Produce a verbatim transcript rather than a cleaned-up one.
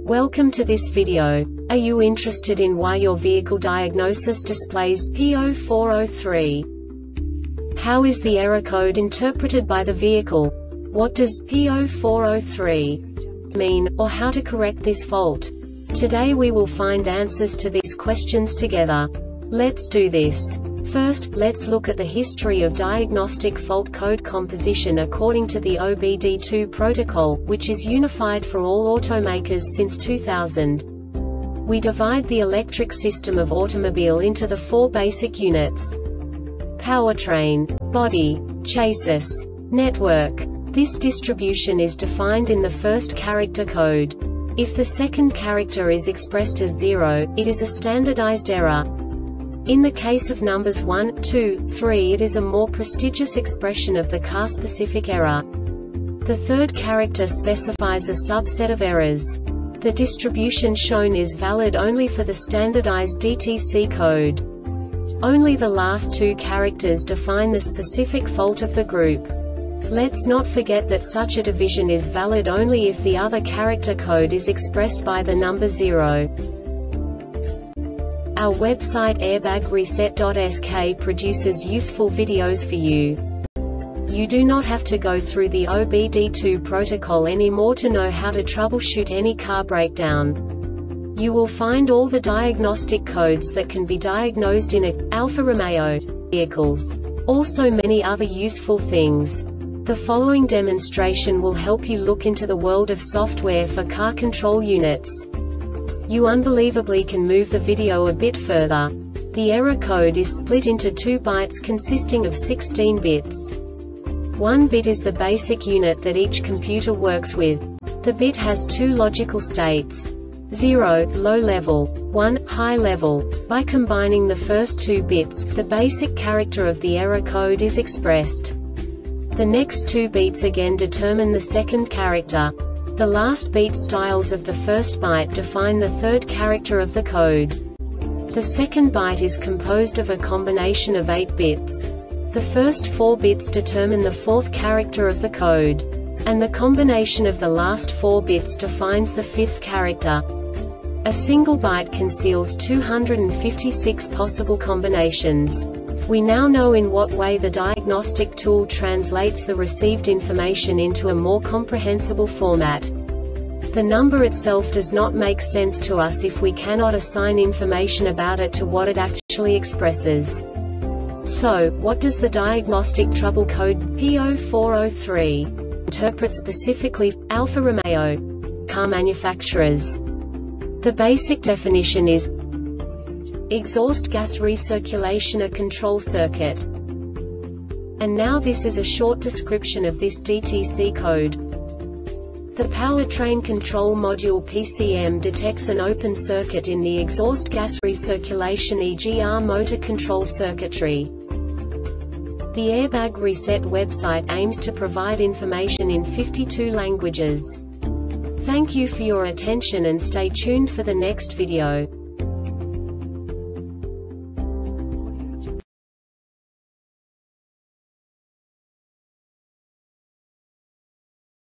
Welcome to this video. Are you interested in why your vehicle diagnosis displays P zero four zero three? How is the error code interpreted by the vehicle? What does P zero four zero three mean, or how to correct this fault? Today we will find answers to these questions together. Let's do this. First, let's look at the history of diagnostic fault code composition according to the O B D two protocol, which is unified for all automakers since two thousand. We divide the electric system of automobile into the four basic units: powertrain, body, chassis, network. This distribution is defined in the first character code. If the second character is expressed as zero, it is a standardized error. In the case of numbers one, two, three, it is a more prestigious expression of the car-specific error. The third character specifies a subset of errors. The distribution shown is valid only for the standardized D T C code. Only the last two characters define the specific fault of the group. Let's not forget that such a division is valid only if the other character code is expressed by the number zero. Our website airbag reset dot S K produces useful videos for you. You do not have to go through the O B D two protocol anymore to know how to troubleshoot any car breakdown. You will find all the diagnostic codes that can be diagnosed in a Alfa Romeo vehicles. Also many other useful things. The following demonstration will help you look into the world of software for car control units. You unbelievably can move the video a bit further. The error code is split into two bytes consisting of sixteen bits. One bit is the basic unit that each computer works with. The bit has two logical states: zero, low level, one, high level. By combining the first two bits, the basic character of the error code is expressed. The next two bits again determine the second character. The last beat styles of the first byte define the third character of the code. The second byte is composed of a combination of eight bits. The first four bits determine the fourth character of the code. And the combination of the last four bits defines the fifth character. A single byte conceals two hundred fifty-six possible combinations. We now know in what way the diagnostic tool translates the received information into a more comprehensible format. The number itself does not make sense to us if we cannot assign information about it to what it actually expresses. So, what does the diagnostic trouble code P zero four zero three interpret specifically for Alfa Romeo car manufacturers? The basic definition is exhaust gas recirculation, a control circuit. And now this is a short description of this D T C code. The powertrain control module P C M detects an open circuit in the exhaust gas recirculation E G R motor control circuitry. The Airbag Reset website aims to provide information in fifty-two languages. Thank you for your attention and stay tuned for the next video.